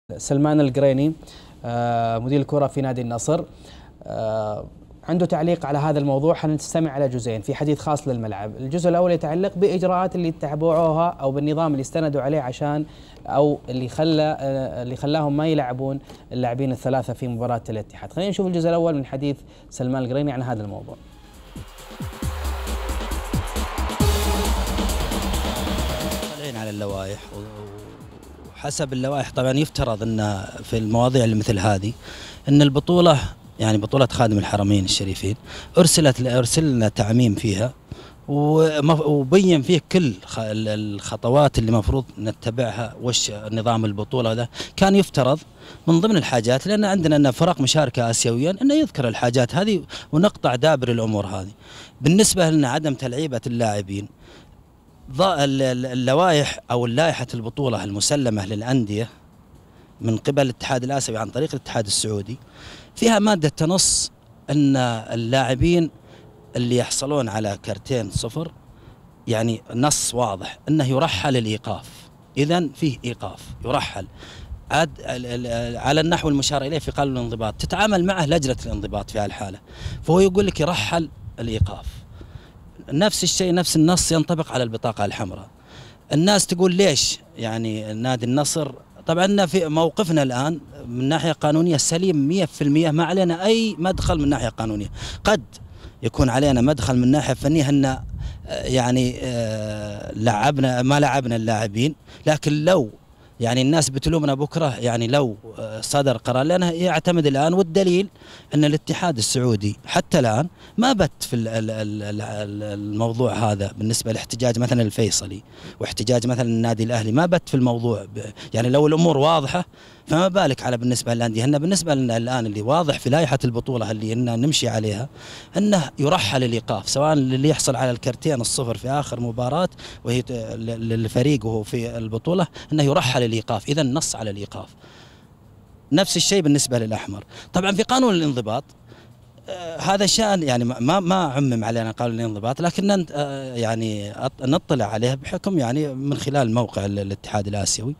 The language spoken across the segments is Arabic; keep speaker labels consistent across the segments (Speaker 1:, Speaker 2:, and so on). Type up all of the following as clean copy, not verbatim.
Speaker 1: سلمان القريني مدير الكرة في نادي النصر عنده تعليق على هذا الموضوع. حنستمع على جزئين في حديث خاص للملعب. الجزء الأول يتعلق بإجراءات اللي اتبعوها أو بالنظام اللي استندوا عليه عشان أو اللي خلاهم ما يلعبون اللاعبين الثلاثة في مباراة الاتحاد. خلينا نشوف الجزء الأول من حديث سلمان القريني عن هذا الموضوع.
Speaker 2: على اللوائح وحسب اللوائح طبعا يفترض ان في المواضيع اللي مثل هذه ان البطوله يعني بطوله خادم الحرمين الشريفين ارسلنا تعميم فيها وبين فيه كل الخطوات اللي المفروض نتبعها وش نظام البطوله. ده كان يفترض من ضمن الحاجات لان عندنا فرق مشاركه اسيويا انه يذكر الحاجات هذه ونقطع دابر الامور هذه. بالنسبه لنا عدم تلعيبه اللاعبين اللوائح أو لائحة البطولة المسلمة للأندية من قبل الاتحاد الآسيوي عن طريق الاتحاد السعودي فيها مادة تنص أن اللاعبين اللي يحصلون على كرتين صفر يعني نص واضح أنه يرحل الإيقاف. إذن فيه إيقاف يرحل على النحو المشار إليه في قانون الانضباط تتعامل معه لجنة الانضباط في هالحالة، فهو يقول لك يرحل الإيقاف. نفس الشيء نفس النص ينطبق على البطاقة الحمراء. الناس تقول ليش يعني نادي النصر؟ طبعا في موقفنا الآن من ناحية قانونية سليم 100%، ما علينا أي مدخل من ناحية قانونية. قد يكون علينا مدخل من ناحية فنية أن يعني ما لعبنا اللاعبين، لكن لو يعني الناس بتلومنا بكرة يعني لو صدر قرار، لأنه يعتمد الآن والدليل أن الاتحاد السعودي حتى الآن ما بت في الموضوع هذا. بالنسبة لاحتجاج مثلا الفيصلي واحتجاج مثلا النادي الأهلي ما بت في الموضوع، يعني لو الأمور واضحة فما بالك على بالنسبة للأندية. هن بالنسبة لنا الآن اللي واضح في لائحة البطولة اللي نمشي عليها أنه يرحل الإيقاف، سواء اللي يحصل على الكرتين الصفر في آخر مباراة وهي للفريق وهو في البطولة أنه يرحل الإيقاف، إذا نص على الإيقاف. نفس الشيء بالنسبة للأحمر. طبعا في قانون الانضباط هذا شأن يعني ما عمم علينا قانون الانضباط، لكن يعني نطلع عليه بحكم يعني من خلال موقع الاتحاد الآسيوي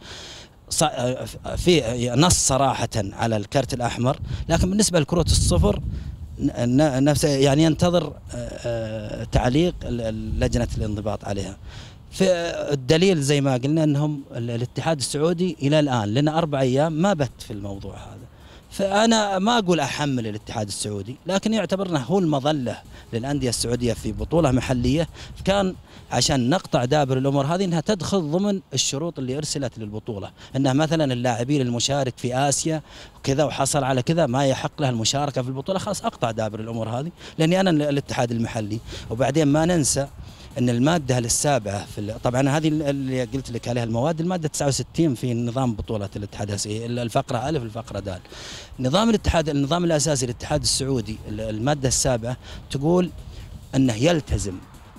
Speaker 2: في نص صراحة على الكرت الأحمر، لكن بالنسبة لكروت الصفر نفس يعني ينتظر تعليق لجنة الانضباط عليها. في الدليل زي ما قلنا أنهم الاتحاد السعودي إلى الآن لنا 4 أيام ما بت في الموضوع هذا. فأنا ما أقول أحمل الاتحاد السعودي، لكن يعتبرنا هو المظلة للأندية السعودية في بطولة محلية. كان عشان نقطع دابر الأمور هذه أنها تدخل ضمن الشروط اللي أرسلت للبطولة، أنها مثلا اللاعبين المشارك في آسيا وكذا وحصل على كذا ما يحق له المشاركة في البطولة، خلاص أقطع دابر الأمور هذه لأني أنا الاتحاد المحلي. وبعدين ما ننسى أن المادة السابعة طبعا هذه اللي قلت لك عليها المواد، المادة 69 في نظام بطولة الاتحاد الآسيوي الفقرة ألف الفقرة دال. النظام الأساسي للاتحاد السعودي المادة السابعة تقول أنه يلتزم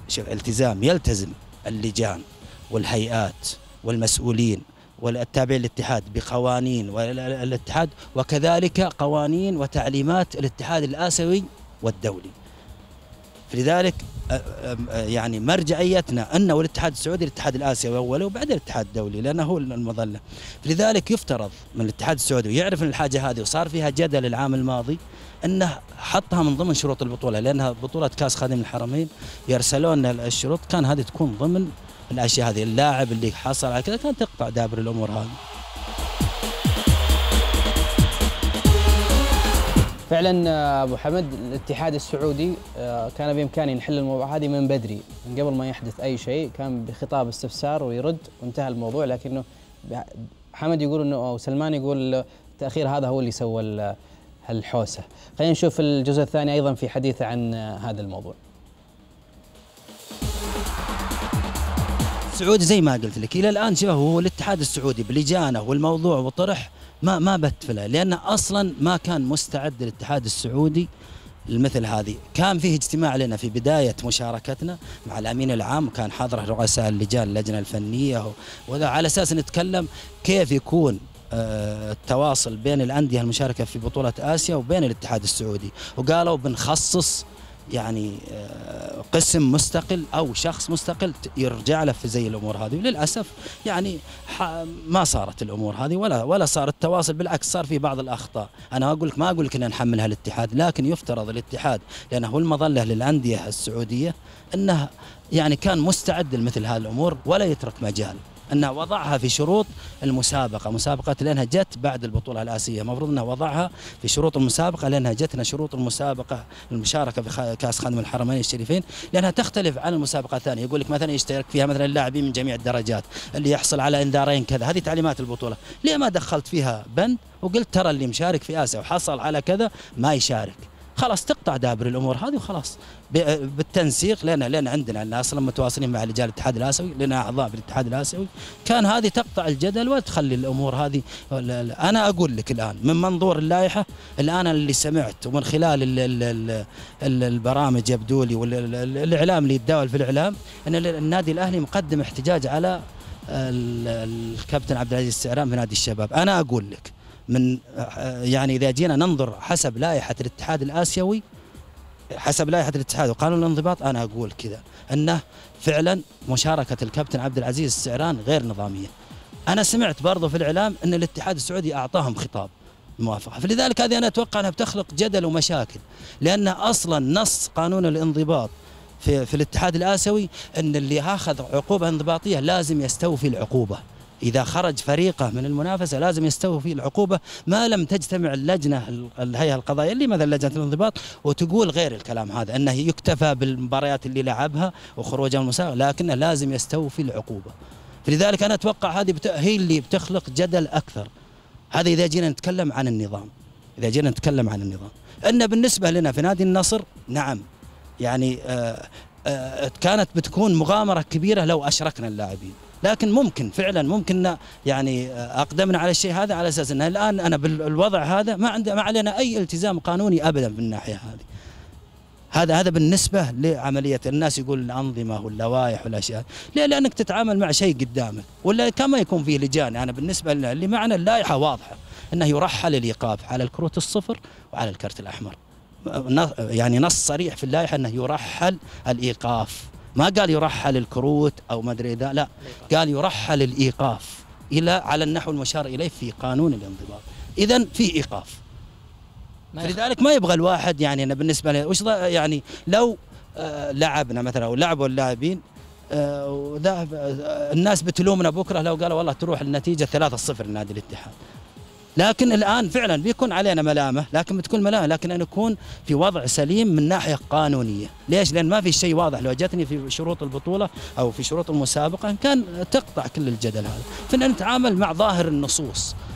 Speaker 2: اللجان والهيئات والمسؤولين والتابعين للاتحاد بقوانين الاتحاد وكذلك قوانين وتعليمات الاتحاد الآسيوي والدولي. فلذلك يعني مرجعيتنا أنه الاتحاد السعودي الاتحاد الآسيوي أولا وبعدين الاتحاد الدولي لأنه هو المظلة. فلذلك يفترض من الاتحاد السعودي ويعرف أن الحاجة هذه وصار فيها جدل العام الماضي أنه حطها من ضمن شروط البطولة، لأنها بطولة كاس خادم الحرمين يرسلون الشروط كان هذه تكون ضمن الأشياء هذه. اللاعب اللي حصل على كذا كان تقطع دابر الأمور هذه.
Speaker 1: فعلا أبو حمد الاتحاد السعودي كان بإمكانه يحل الموضوع هذه من بدري، من قبل ما يحدث أي شيء، كان بخطاب استفسار ويرد وانتهى الموضوع. لكنه حمد يقول إنه أو سلمان يقول التأخير هذا هو اللي سوى الحوسة. خلينا نشوف الجزء الثاني أيضا في حديثه عن هذا الموضوع.
Speaker 2: السعودي زي ما قلت لك إلى الآن شبه هو الاتحاد السعودي بلجانه والموضوع وطرح ما بتفله، لأنه أصلا ما كان مستعد الاتحاد السعودي لمثل هذه. كان فيه اجتماع لنا في بداية مشاركتنا مع الأمين العام، كان حاضره رؤساء اللجنة الفنية وذا على أساس نتكلم كيف يكون التواصل بين الأندية المشاركة في بطولة آسيا وبين الاتحاد السعودي. وقالوا بنخصص يعني قسم مستقل أو شخص مستقل يرجع له في زي الأمور هذه. وللأسف يعني ما صارت الأمور هذه ولا صار التواصل، بالعكس صار في بعض الأخطاء. أنا ما أقول لك أن نحملها الاتحاد، لكن يفترض الاتحاد لأنه هو المظلة للأندية السعودية أنه يعني كان مستعد لمثل هذه الأمور ولا يترك مجال، أنه وضعها في شروط المسابقة، مسابقة لأنها جت بعد البطولة الآسية، المفروض أنه وضعها في شروط المسابقة، لأنها جتنا شروط المسابقة المشاركة في كأس خادم الحرمين الشريفين، لأنها تختلف عن المسابقة الثانية. يقول لك مثلا يشترك فيها مثلا اللاعبين من جميع الدرجات، اللي يحصل على إنذارين كذا، هذه تعليمات البطولة. ليه ما دخلت فيها بند وقلت ترى اللي مشارك في آسيا وحصل على كذا ما يشارك؟ خلاص تقطع دابر الامور هذه وخلاص بالتنسيق، لان عندنا اصلا متواصلين مع رجال الاتحاد الاسيوي، لنا اعضاء بالاتحاد الاسيوي، كان هذه تقطع الجدل وتخلي الامور هذه. انا اقول لك الان من منظور اللائحه، الان اللي سمعت ومن خلال البرامج يبدو لي والاعلام اللي يتداول في الاعلام ان النادي الاهلي مقدم احتجاج على الكابتن عبد العزيز السعران في نادي الشباب. انا اقول لك من يعني إذا جينا ننظر حسب لائحة الاتحاد الآسيوي، حسب لائحة الاتحاد وقانون الانضباط، أنا أقول كذا أنه فعلا مشاركة الكابتن عبد العزيز السعران غير نظامية. أنا سمعت برضو في الإعلام أن الاتحاد السعودي أعطاهم خطاب موافقة، فلذلك هذه أنا أتوقع أنها بتخلق جدل ومشاكل، لأن أصلا نص قانون الانضباط في الاتحاد الآسيوي أن اللي أخذ عقوبة انضباطية لازم يستوفي العقوبة. إذا خرج فريقه من المنافسة لازم يستوفي العقوبة ما لم تجتمع اللجنة الهيئة القضائية اللي مثل لجنة الانضباط وتقول غير الكلام هذا، أنه يكتفى بالمباريات اللي لعبها وخروجها من المسابقة، لكنه لازم يستوفي العقوبة. فلذلك أنا أتوقع هذه هي اللي بتخلق جدل أكثر. هذا إذا جينا نتكلم عن النظام، أن بالنسبة لنا في نادي النصر نعم يعني كانت بتكون مغامرة كبيرة لو أشركنا اللاعبين، لكن ممكن فعلا يعني أقدمنا على الشيء هذا على أساس أنه الآن أنا بالوضع هذا ما علينا أي التزام قانوني أبدا في الناحية هذه. هذا بالنسبة لعملية الناس يقول الأنظمة واللوائح والأشياء، ليه؟ لأنك تتعامل مع شيء قدامك، ولا كما يكون فيه لجان. أنا بالنسبة اللي معنا اللائحة واضحة أنه يرحل الإيقاف على الكروت الصفر وعلى الكرت الأحمر، يعني نص صريح في اللائحة أنه يرحل الإيقاف، ما قال يرحل الكروت أو ما أدري ذا، لا قال يرحل الإيقاف على النحو المشار إليه في قانون الانضباط. إذن في إيقاف، لذلك ما يبغى الواحد يعني أنا بالنسبة لي وش يعني لو لعبنا مثلا أو لعبوا اللاعبين الناس بتلومنا بكرة لو قالوا والله تروح النتيجة 3-0 لنادي الاتحاد. لكن الآن فعلا بيكون علينا ملامة، لكن بتكون ملامة لكن أن نكون في وضع سليم من ناحية قانونية. ليش؟ لأن ما في شيء واضح. لو جتني في شروط البطولة أو في شروط المسابقة كان تقطع كل الجدل هذا، فإن نتعامل مع ظاهر النصوص